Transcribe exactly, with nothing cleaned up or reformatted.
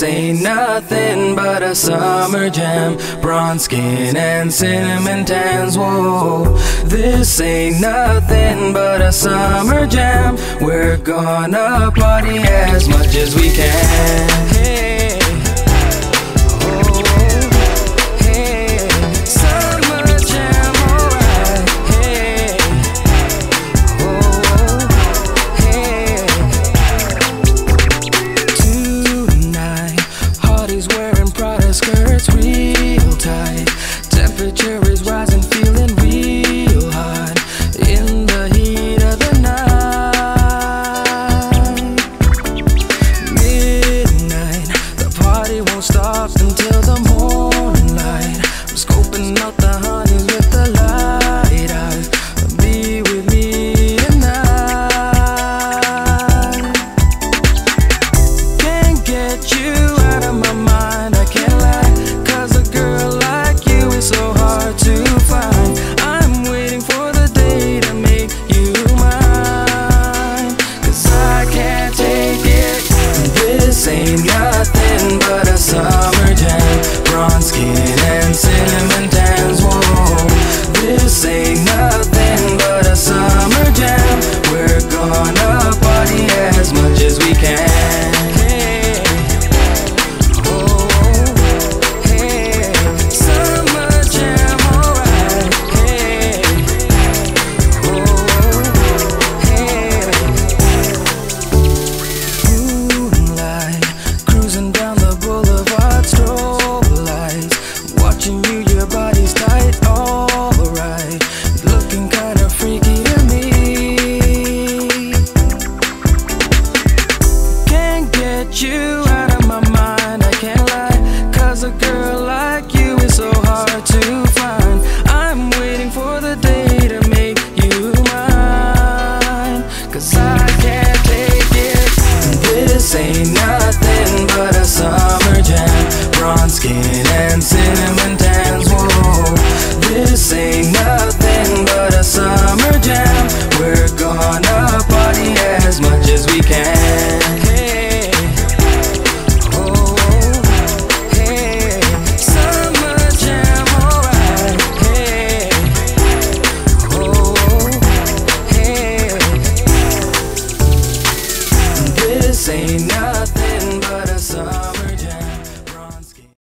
ain't nothing but a summer jam. Bronze skin and cinnamon tans, whoa. This ain't nothing but a summer jam. We're gonna party as much as we can. Hey, oh, hey, summer jam, alright. Hey, oh, hey. Tonight, Hardy's wearing Prada skirts real tight. Temperature is rising, feeling real hot in the heat of the night. Midnight, the party won't stop until the morning light. I'm scoping out the honeys with the light eyes. Be with me tonight. Can't get you out of my mind, I can't lie. Cause a girl like you is so hard to find. I'm waiting for the day to make you mine. Cause I can't take it. This ain't nothing but a summer jam. Bronze skin and cinnamon tans, whoa. This ain't nothing but a summer jam. We're gonna party as much as we can. Hey, oh, hey, summer jam, alright. Hey, oh, hey. Moonlight, cruising down the boulevard, strobe lights. Watching you, your body's tight, alright. Looking kinda freaky to me. Can't get you out of my mind, I can't lie. Cause a girl like you is so hard to find. I'm waiting for the day to make you mine. Cause I can't take it. This ain't nothing but a summer jam. Bronze skin and cinnamon tans, whoa. This ain't nothing but a summer